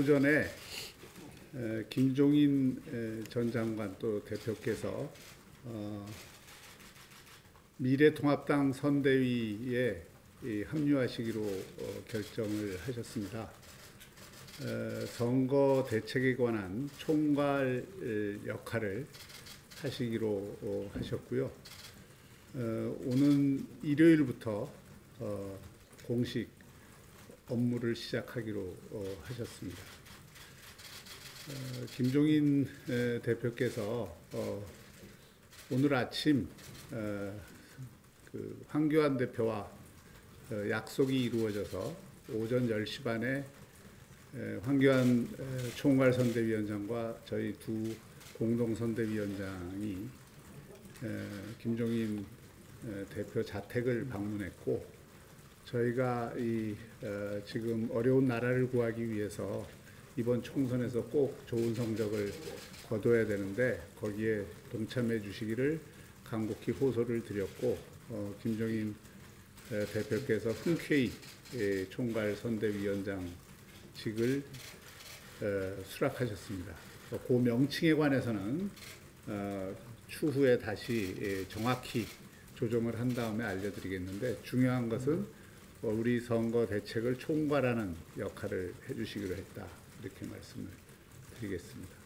오전에 김종인 전 장관 또 대표께서 미래통합당 선대위에 합류하시기로 결정을 하셨습니다. 선거 대책에 관한 총괄 역할을 하시기로 하셨고요. 오는 일요일부터 공식 업무를 시작하기로 하셨습니다. 김종인 대표께서 오늘 아침 황교안 대표와 약속이 이루어져서 오전 10시 반에 황교안 총괄선대위원장과 저희 두 공동선대위원장이 김종인 대표 자택을 방문했고, 저희가 지금 어려운 나라를 구하기 위해서 이번 총선에서 꼭 좋은 성적을 거둬야 되는데 거기에 동참해 주시기를 간곡히 호소를 드렸고, 김종인 대표께서 흔쾌히 총괄선대위원장직을 수락하셨습니다. 그 명칭에 관해서는 추후에 다시 정확히 조정을 한 다음에 알려드리겠는데, 중요한 것은 우리 선거 대책을 총괄하는 역할을 해주시기로 했다, 이렇게 말씀을 드리겠습니다.